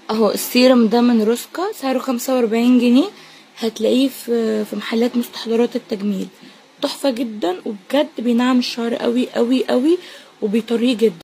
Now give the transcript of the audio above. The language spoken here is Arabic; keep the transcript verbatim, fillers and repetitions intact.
اهو السيرم ده من روسكا، سعره خمسة واربعين جنيه، هتلاقيه في في محلات مستحضرات التجميل. تحفه جدا وبجد بينعم الشعر قوي قوي قوي وبيطريه جدا.